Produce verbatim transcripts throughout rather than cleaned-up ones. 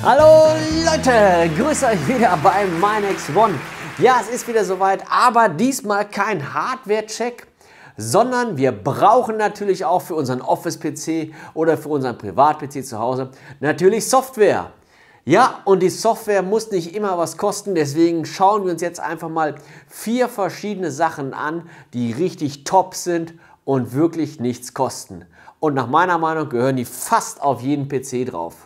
Hallo Leute, grüßt euch wieder bei MyNextOne. Ja, es ist wieder soweit, aber diesmal kein Hardware-Check, sondern wir brauchen natürlich auch für unseren Office-P C oder für unseren Privat-P C zu Hause natürlich Software. Ja, und die Software muss nicht immer was kosten, deswegen schauen wir uns jetzt einfach mal vier verschiedene Sachen an, die richtig top sind und wirklich nichts kosten. Und nach meiner Meinung gehören die fast auf jeden P C drauf.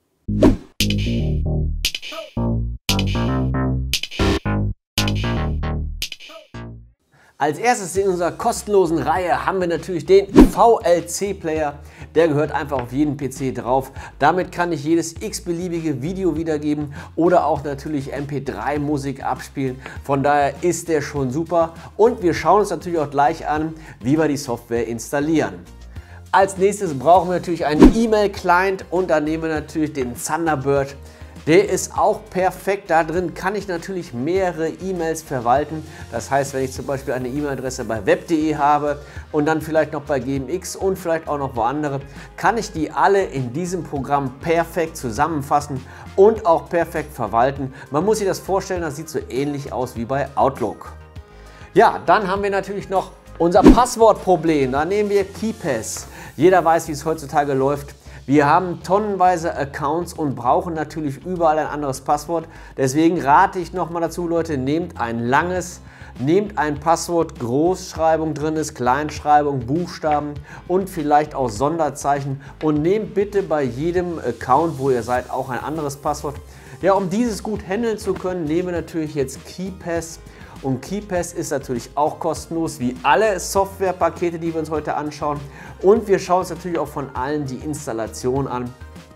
Als erstes in unserer kostenlosen Reihe haben wir natürlich den V L C-Player. Der gehört einfach auf jeden P C drauf. Damit kann ich jedes x-beliebige Video wiedergeben oder auch natürlich M P drei Musik abspielen. Von daher ist der schon super. Und wir schauen uns natürlich auch gleich an, wie wir die Software installieren. Als nächstes brauchen wir natürlich einen E-Mail-Client und da nehmen wir natürlich den Thunderbird. Der ist auch perfekt. Da drin kann ich natürlich mehrere E-Mails verwalten. Das heißt, wenn ich zum Beispiel eine E-Mail-Adresse bei web punkt de habe und dann vielleicht noch bei G M X und vielleicht auch noch wo andere, kann ich die alle in diesem Programm perfekt zusammenfassen und auch perfekt verwalten. Man muss sich das vorstellen, das sieht so ähnlich aus wie bei Outlook. Ja, dann haben wir natürlich noch unser Passwortproblem. Da nehmen wir KeePass. Jeder weiß, wie es heutzutage läuft. Wir haben tonnenweise Accounts und brauchen natürlich überall ein anderes Passwort. Deswegen rate ich nochmal dazu, Leute, nehmt ein langes, nehmt ein Passwort, Großschreibung drin ist, Kleinschreibung, Buchstaben und vielleicht auch Sonderzeichen und nehmt bitte bei jedem Account, wo ihr seid, auch ein anderes Passwort. Ja, um dieses gut handeln zu können, nehmen wir natürlich jetzt KeePass. Und KeePass ist natürlich auch kostenlos, wie alle Softwarepakete, die wir uns heute anschauen. Und wir schauen uns natürlich auch von allen die Installation an.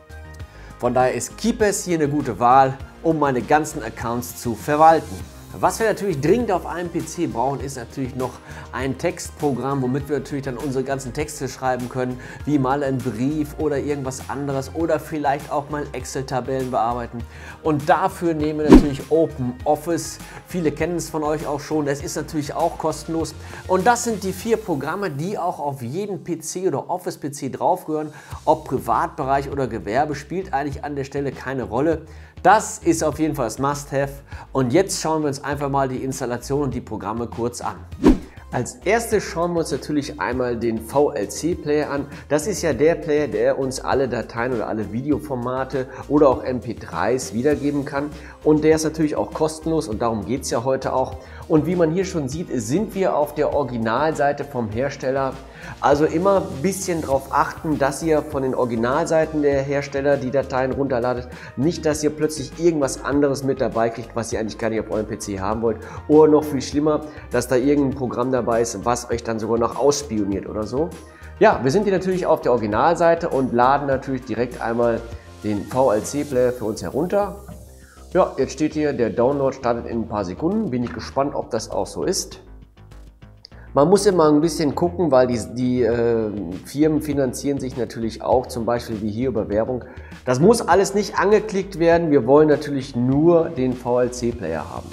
Von daher ist KeePass hier eine gute Wahl, um meine ganzen Accounts zu verwalten. Was wir natürlich dringend auf einem P C brauchen, ist natürlich noch ein Textprogramm, womit wir natürlich dann unsere ganzen Texte schreiben können, wie mal ein Brief oder irgendwas anderes oder vielleicht auch mal Excel-Tabellen bearbeiten. Und dafür nehmen wir natürlich OpenOffice. Viele kennen es von euch auch schon, es ist natürlich auch kostenlos. Und das sind die vier Programme, die auch auf jeden P C oder Office-P C draufgehören. Ob Privatbereich oder Gewerbe, spielt eigentlich an der Stelle keine Rolle. Das ist auf jeden Fall das Must-Have und jetzt schauen wir uns einfach mal die Installation und die Programme kurz an. Als erstes schauen wir uns natürlich einmal den V L C-Player an. Das ist ja der Player, der uns alle Dateien oder alle Videoformate oder auch M P dreis wiedergeben kann. Und der ist natürlich auch kostenlos und darum geht es ja heute auch. Und wie man hier schon sieht, sind wir auf der Originalseite vom Hersteller. Also immer ein bisschen darauf achten, dass ihr von den Originalseiten der Hersteller die Dateien runterladet. Nicht, dass ihr plötzlich irgendwas anderes mit dabei kriegt, was ihr eigentlich gar nicht auf eurem P C haben wollt. Oder noch viel schlimmer, dass da irgendein Programm dabei ist, was euch dann sogar noch ausspioniert oder so. Ja, wir sind hier natürlich auf der Originalseite und laden natürlich direkt einmal den V L C-Player für uns herunter. Ja, jetzt steht hier, der Download startet in ein paar Sekunden. Bin ich gespannt, ob das auch so ist. Man muss immer ein bisschen gucken, weil die, die äh, Firmen finanzieren sich natürlich auch, zum Beispiel wie hier über Werbung. Das muss alles nicht angeklickt werden. Wir wollen natürlich nur den V L C-Player haben.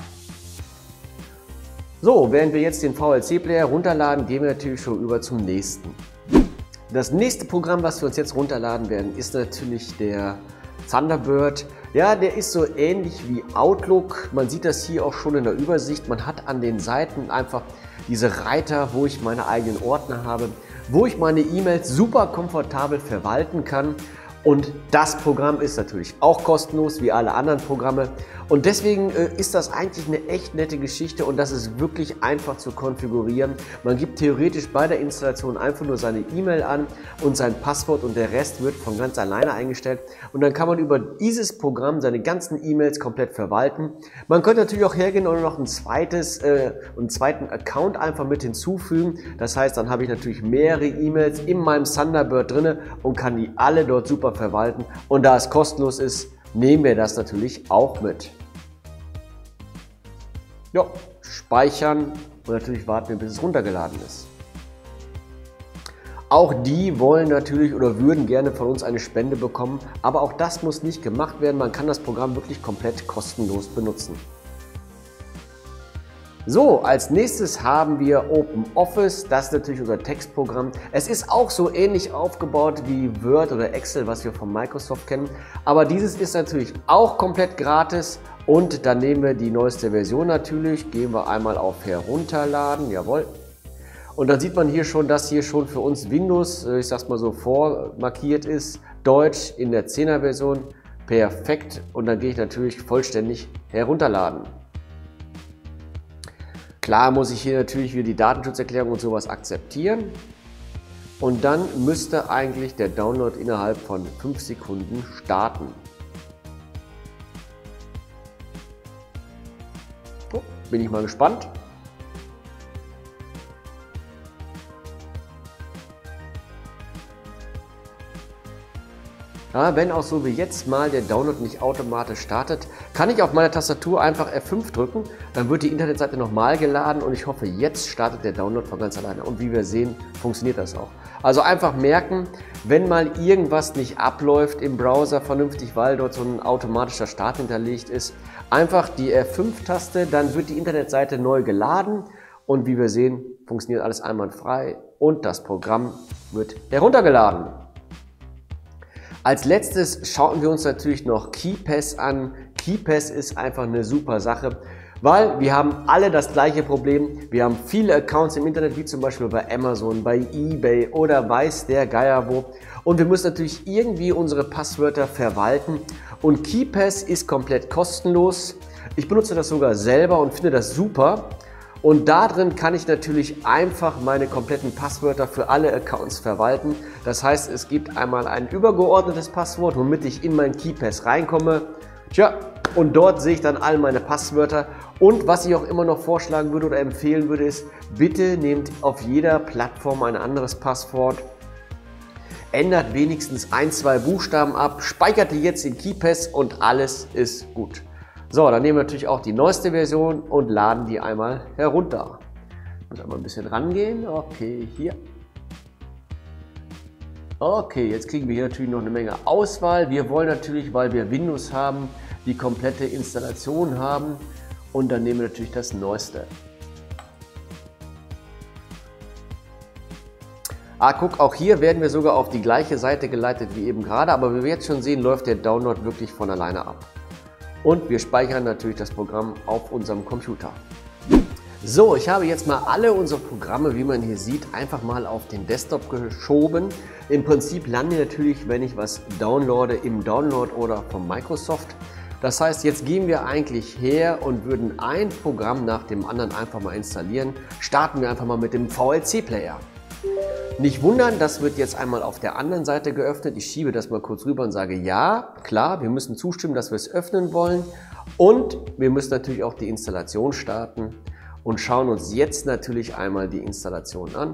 So, während wir jetzt den V L C-Player runterladen, gehen wir natürlich schon über zum nächsten. Das nächste Programm, was wir uns jetzt runterladen werden, ist natürlich der Thunderbird. Ja, der ist so ähnlich wie Outlook. Man sieht das hier auch schon in der Übersicht. Man hat an den Seiten einfach diese Reiter, wo ich meine eigenen Ordner habe, wo ich meine E-Mails super komfortabel verwalten kann. Und das Programm ist natürlich auch kostenlos, wie alle anderen Programme. Und deswegen äh, ist das eigentlich eine echt nette Geschichte und das ist wirklich einfach zu konfigurieren. Man gibt theoretisch bei der Installation einfach nur seine E-Mail an und sein Passwort und der Rest wird von ganz alleine eingestellt. Und dann kann man über dieses Programm seine ganzen E-Mails komplett verwalten. Man könnte natürlich auch hergehen und noch ein zweites, äh, einen zweiten Account einfach mit hinzufügen. Das heißt, dann habe ich natürlich mehrere E-Mails in meinem Thunderbird drin und kann die alle dort super verwalten. Und da es kostenlos ist, nehmen wir das natürlich auch mit. Ja, speichern und natürlich warten wir, bis es runtergeladen ist. Auch die wollen natürlich oder würden gerne von uns eine Spende bekommen, aber auch das muss nicht gemacht werden. Man kann das Programm wirklich komplett kostenlos benutzen. So, als nächstes haben wir OpenOffice, das ist natürlich unser Textprogramm. Es ist auch so ähnlich aufgebaut wie Word oder Excel, was wir von Microsoft kennen, aber dieses ist natürlich auch komplett gratis und dann nehmen wir die neueste Version natürlich, gehen wir einmal auf Herunterladen, jawohl. Und dann sieht man hier schon, dass hier schon für uns Windows, ich sag's mal so, vormarkiert ist, Deutsch in der zehner Version, perfekt und dann gehe ich natürlich vollständig herunterladen. Klar muss ich hier natürlich wieder die Datenschutzerklärung und sowas akzeptieren und dann müsste eigentlich der Download innerhalb von fünf Sekunden starten. Oh, bin ich mal gespannt. Ja, wenn auch so wie jetzt mal der Download nicht automatisch startet, kann ich auf meiner Tastatur einfach F fünf drücken, dann wird die Internetseite nochmal geladen und ich hoffe, jetzt startet der Download von ganz alleine. Und wie wir sehen, funktioniert das auch. Also einfach merken, wenn mal irgendwas nicht abläuft im Browser vernünftig, weil dort so ein automatischer Start hinterlegt ist, einfach die F fünf Taste, dann wird die Internetseite neu geladen und wie wir sehen, funktioniert alles einwandfrei und das Programm wird heruntergeladen. Als letztes schauen wir uns natürlich noch KeePass an. KeePass ist einfach eine super Sache, weil wir haben alle das gleiche Problem. Wir haben viele Accounts im Internet, wie zum Beispiel bei Amazon, bei eBay oder weiß der Geier wo. Und wir müssen natürlich irgendwie unsere Passwörter verwalten. Und KeePass ist komplett kostenlos. Ich benutze das sogar selber und finde das super. Und da drin kann ich natürlich einfach meine kompletten Passwörter für alle Accounts verwalten. Das heißt, es gibt einmal ein übergeordnetes Passwort, womit ich in mein KeePass reinkomme. Tja, und dort sehe ich dann all meine Passwörter. Und was ich auch immer noch vorschlagen würde oder empfehlen würde, ist, bitte nehmt auf jeder Plattform ein anderes Passwort. Ändert wenigstens ein, zwei Buchstaben ab, speichert die jetzt in KeePass und alles ist gut. So, dann nehmen wir natürlich auch die neueste Version und laden die einmal herunter. Ich muss einmal ein bisschen rangehen. Okay, hier. Okay, jetzt kriegen wir hier natürlich noch eine Menge Auswahl. Wir wollen natürlich, weil wir Windows haben, die komplette Installation haben und dann nehmen wir natürlich das Neueste. Ah, guck, auch hier werden wir sogar auf die gleiche Seite geleitet wie eben gerade, aber wie wir jetzt schon sehen, läuft der Download wirklich von alleine ab. Und wir speichern natürlich das Programm auf unserem Computer. So, ich habe jetzt mal alle unsere Programme, wie man hier sieht, einfach mal auf den Desktop geschoben. Im Prinzip landen die natürlich, wenn ich was downloade, im Download oder von Microsoft. Das heißt, jetzt gehen wir eigentlich her und würden ein Programm nach dem anderen einfach mal installieren. Starten wir einfach mal mit dem V L C-Player. Nicht wundern, das wird jetzt einmal auf der anderen Seite geöffnet. Ich schiebe das mal kurz rüber und sage ja, klar, wir müssen zustimmen, dass wir es öffnen wollen. Und wir müssen natürlich auch die Installation starten und schauen uns jetzt natürlich einmal die Installation an.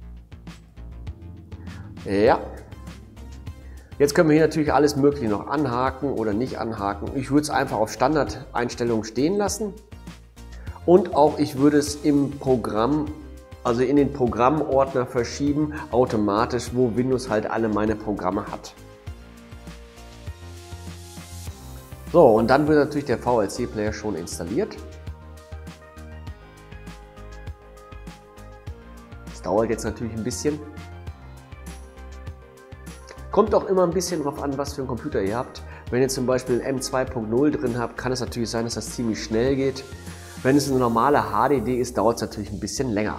Ja. Jetzt können wir hier natürlich alles Mögliche noch anhaken oder nicht anhaken. Ich würde es einfach auf Standardeinstellungen stehen lassen. Und auch ich würde es im Programm also in den Programmordner verschieben, automatisch, wo Windows halt alle meine Programme hat. So, und dann wird natürlich der V L C-Player schon installiert. Das dauert jetzt natürlich ein bisschen. Kommt auch immer ein bisschen drauf an, was für einen Computer ihr habt. Wenn ihr zum Beispiel M zwei Punkt null drin habt, kann es natürlich sein, dass das ziemlich schnell geht. Wenn es eine normale H D D ist, dauert es natürlich ein bisschen länger.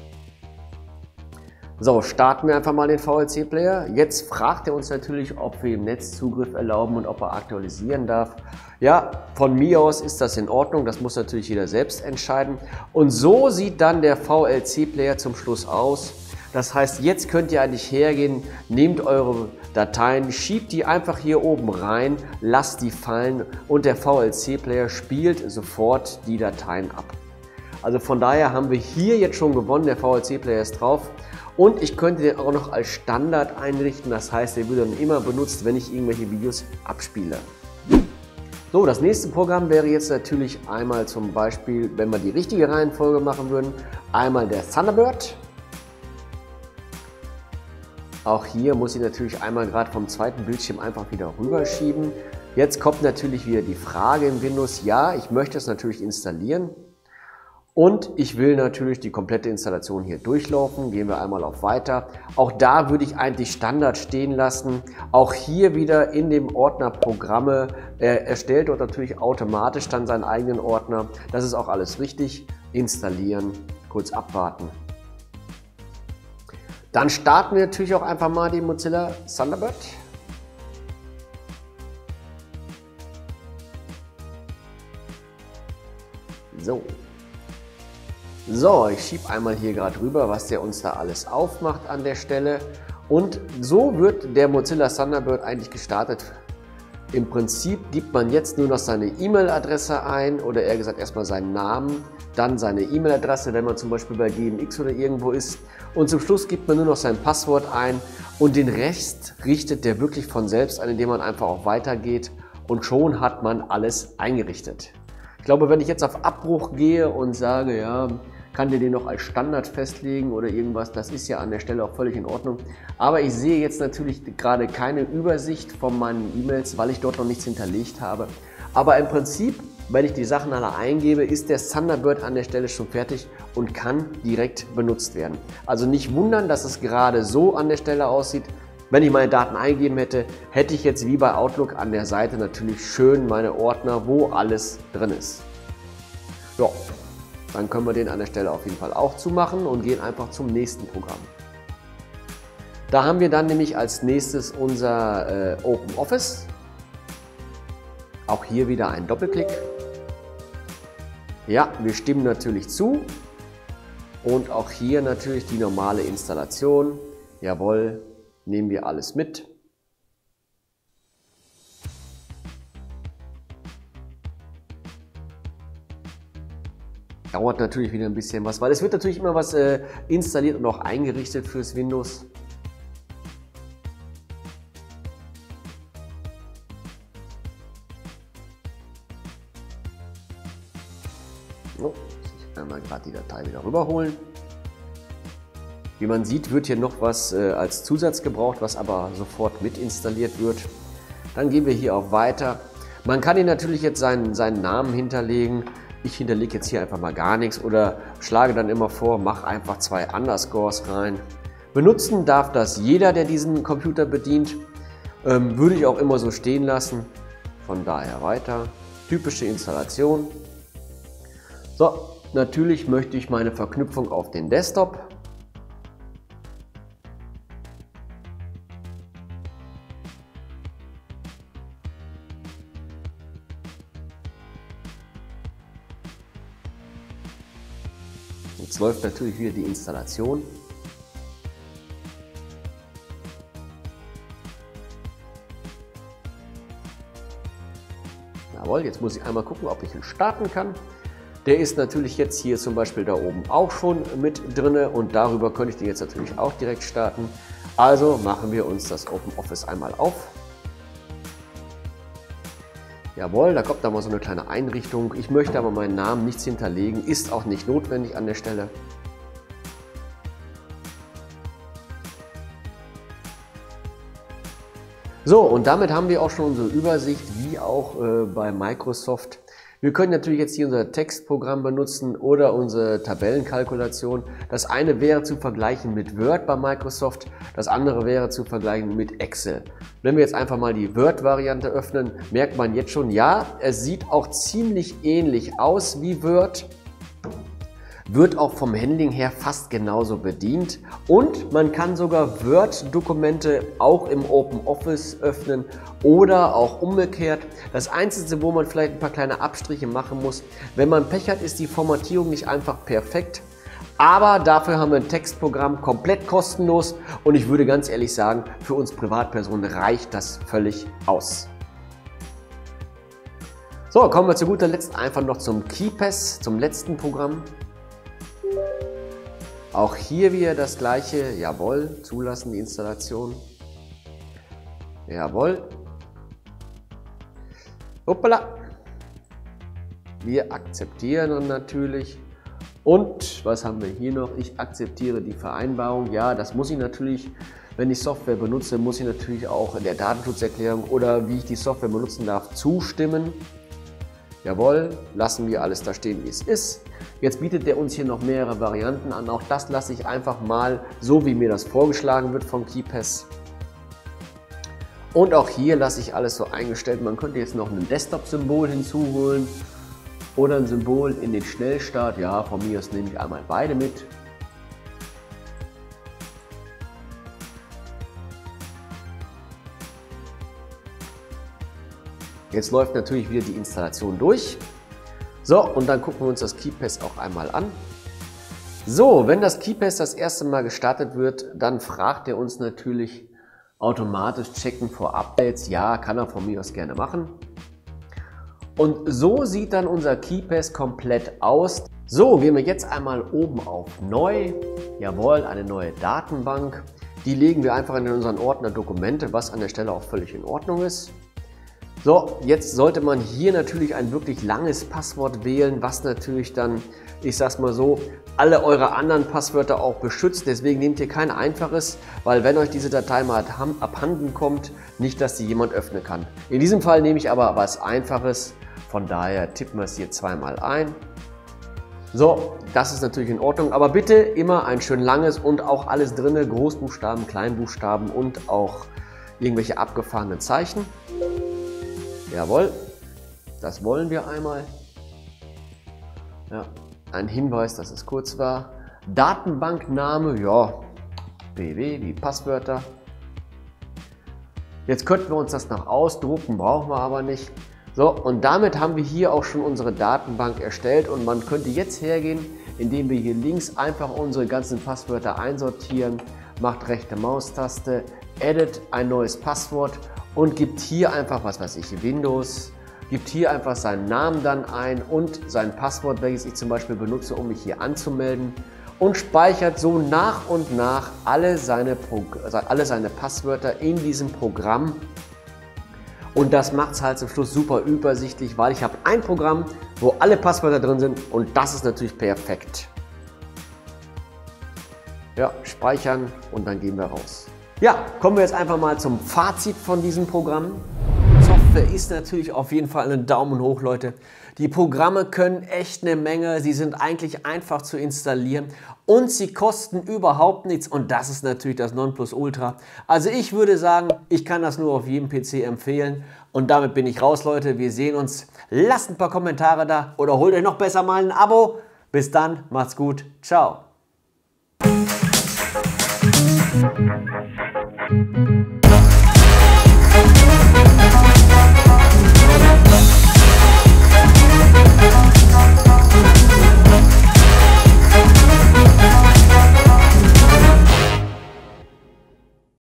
So, starten wir einfach mal den V L C-Player. Jetzt fragt er uns natürlich, ob wir ihm Netzzugriff erlauben und ob er aktualisieren darf. Ja, von mir aus ist das in Ordnung, das muss natürlich jeder selbst entscheiden. Und so sieht dann der V L C-Player zum Schluss aus. Das heißt, jetzt könnt ihr eigentlich hergehen, nehmt eure Dateien, schiebt die einfach hier oben rein, lasst die fallen und der V L C-Player spielt sofort die Dateien ab. Also von daher haben wir hier jetzt schon gewonnen, der V L C-Player ist drauf. Und ich könnte den auch noch als Standard einrichten, das heißt, der wird dann immer benutzt, wenn ich irgendwelche Videos abspiele. So, das nächste Programm wäre jetzt natürlich einmal zum Beispiel, wenn wir die richtige Reihenfolge machen würden, einmal der Thunderbird. Auch hier muss ich natürlich einmal gerade vom zweiten Bildschirm einfach wieder rüberschieben. Jetzt kommt natürlich wieder die Frage im Windows, ja, ich möchte es natürlich installieren. Und ich will natürlich die komplette Installation hier durchlaufen. Gehen wir einmal auf Weiter. Auch da würde ich eigentlich Standard stehen lassen. Auch hier wieder in dem Ordner Programme. Er erstellt dort natürlich automatisch dann seinen eigenen Ordner. Das ist auch alles richtig. Installieren, kurz abwarten. Dann starten wir natürlich auch einfach mal den Mozilla Thunderbird. So. So, ich schiebe einmal hier gerade rüber, was der uns da alles aufmacht an der Stelle. Und so wird der Mozilla Thunderbird eigentlich gestartet. Im Prinzip gibt man jetzt nur noch seine E-Mail-Adresse ein oder eher gesagt erstmal seinen Namen, dann seine E-Mail-Adresse, wenn man zum Beispiel bei G M X oder irgendwo ist. Und zum Schluss gibt man nur noch sein Passwort ein und den Rest richtet der wirklich von selbst ein, indem man einfach auch weitergeht und schon hat man alles eingerichtet. Ich glaube, wenn ich jetzt auf Abbruch gehe und sage, ja, kann dir den noch als Standard festlegen oder irgendwas, das ist ja an der Stelle auch völlig in Ordnung. Aber ich sehe jetzt natürlich gerade keine Übersicht von meinen E-Mails, weil ich dort noch nichts hinterlegt habe. Aber im Prinzip, wenn ich die Sachen alle eingebe, ist der Thunderbird an der Stelle schon fertig und kann direkt benutzt werden. Also nicht wundern, dass es gerade so an der Stelle aussieht. Wenn ich meine Daten eingegeben hätte, hätte ich jetzt wie bei Outlook an der Seite natürlich schön meine Ordner, wo alles drin ist. Ja. Dann können wir den an der Stelle auf jeden Fall auch zumachen und gehen einfach zum nächsten Programm. Da haben wir dann nämlich als nächstes unser äh, OpenOffice. Auch hier wieder ein Doppelklick. Ja, wir stimmen natürlich zu. Und auch hier natürlich die normale Installation. Jawohl, nehmen wir alles mit. Dauert natürlich wieder ein bisschen was, weil es wird natürlich immer was äh, installiert und auch eingerichtet fürs Windows. So, ich einmal gerade die Datei wieder rüberholen. Wie man sieht, wird hier noch was äh, als Zusatz gebraucht, was aber sofort mit installiert wird. Dann gehen wir hier auf Weiter. Man kann hier natürlich jetzt seinen, seinen Namen hinterlegen. Ich hinterlege jetzt hier einfach mal gar nichts oder schlage dann immer vor, mach einfach zwei Underscores rein. Benutzen darf das jeder, der diesen Computer bedient. Ähm, würde ich auch immer so stehen lassen. Von daher weiter. Typische Installation. So, natürlich möchte ich meine Verknüpfung auf den Desktop. Jetzt läuft natürlich wieder die Installation. Jawohl, jetzt muss ich einmal gucken, ob ich ihn starten kann. Der ist natürlich jetzt hier zum Beispiel da oben auch schon mit drin und darüber könnte ich den jetzt natürlich auch direkt starten. Also machen wir uns das OpenOffice einmal auf. Jawohl, da kommt da mal so eine kleine Einrichtung. Ich möchte aber meinen Namen nichts hinterlegen, ist auch nicht notwendig an der Stelle. So, und damit haben wir auch schon unsere Übersicht, wie auch äh, bei Microsoft. Wir können natürlich jetzt hier unser Textprogramm benutzen oder unsere Tabellenkalkulation. Das eine wäre zu vergleichen mit Word bei Microsoft, das andere wäre zu vergleichen mit Excel. Wenn wir jetzt einfach mal die Word-Variante öffnen, merkt man jetzt schon, ja, es sieht auch ziemlich ähnlich aus wie Word. Wird auch vom Handling her fast genauso bedient und man kann sogar Word-Dokumente auch im OpenOffice öffnen oder auch umgekehrt. Das Einzige, wo man vielleicht ein paar kleine Abstriche machen muss, wenn man Pech hat, ist die Formatierung nicht einfach perfekt. Aber dafür haben wir ein Textprogramm komplett kostenlos und ich würde ganz ehrlich sagen, für uns Privatpersonen reicht das völlig aus. So, kommen wir zu guter Letzt einfach noch zum KeyPass, zum letzten Programm. Auch hier wieder das gleiche, jawohl, zulassen die Installation, jawohl, hoppala, wir akzeptieren natürlich und was haben wir hier noch, ich akzeptiere die Vereinbarung, ja, das muss ich natürlich, wenn ich Software benutze, muss ich natürlich auch in der Datenschutzerklärung oder wie ich die Software benutzen darf, zustimmen. Jawohl, lassen wir alles da stehen, wie es ist. Jetzt bietet der uns hier noch mehrere Varianten an. Auch das lasse ich einfach mal so, wie mir das vorgeschlagen wird vom KeyPass. Und auch hier lasse ich alles so eingestellt. Man könnte jetzt noch ein Desktop-Symbol hinzuholen oder ein Symbol in den Schnellstart. Ja, von mir aus nehme ich einmal beide mit. Jetzt läuft natürlich wieder die Installation durch. So, und dann gucken wir uns das KeyPass auch einmal an. So, wenn das KeyPass das erste Mal gestartet wird, dann fragt er uns natürlich automatisch checken vor Updates. Ja, kann er von mir aus gerne machen. Und so sieht dann unser KeyPass komplett aus. So, gehen wir jetzt einmal oben auf Neu. Jawohl, eine neue Datenbank. Die legen wir einfach in unseren Ordner Dokumente, was an der Stelle auch völlig in Ordnung ist. So, jetzt sollte man hier natürlich ein wirklich langes Passwort wählen, was natürlich dann, ich sag's mal so, alle eure anderen Passwörter auch beschützt. Deswegen nehmt ihr kein einfaches, weil wenn euch diese Datei mal abhanden kommt, nicht, dass sie jemand öffnen kann. In diesem Fall nehme ich aber was Einfaches, von daher tippen wir es hier zweimal ein. So, das ist natürlich in Ordnung, aber bitte immer ein schön langes und auch alles drinne, Großbuchstaben, Kleinbuchstaben und auch irgendwelche abgefahrenen Zeichen. Jawohl, das wollen wir einmal. Ja, ein Hinweis, dass es kurz war. Datenbankname, ja, B W wie Passwörter. Jetzt könnten wir uns das noch ausdrucken, brauchen wir aber nicht. So, und damit haben wir hier auch schon unsere Datenbank erstellt und man könnte jetzt hergehen, indem wir hier links einfach unsere ganzen Passwörter einsortieren, macht rechte Maustaste, edit ein neues Passwort und gibt hier einfach, was weiß ich, Windows, gibt hier einfach seinen Namen dann ein und sein Passwort, welches ich zum Beispiel benutze, um mich hier anzumelden und speichert so nach und nach alle seine, also alle seine Passwörter in diesem Programm. Und das macht es halt zum Schluss super übersichtlich, weil ich habe ein Programm, wo alle Passwörter drin sind und das ist natürlich perfekt. Ja, speichern und dann gehen wir raus. Ja, kommen wir jetzt einfach mal zum Fazit von diesem Programm. Software ist natürlich auf jeden Fall einen Daumen hoch, Leute. Die Programme können echt eine Menge, sie sind eigentlich einfach zu installieren und sie kosten überhaupt nichts und das ist natürlich das Nonplusultra. Also ich würde sagen, ich kann das nur auf jedem P C empfehlen und damit bin ich raus, Leute. Wir sehen uns. Lasst ein paar Kommentare da oder holt euch noch besser mal ein Abo. Bis dann, macht's gut, ciao. Thank you.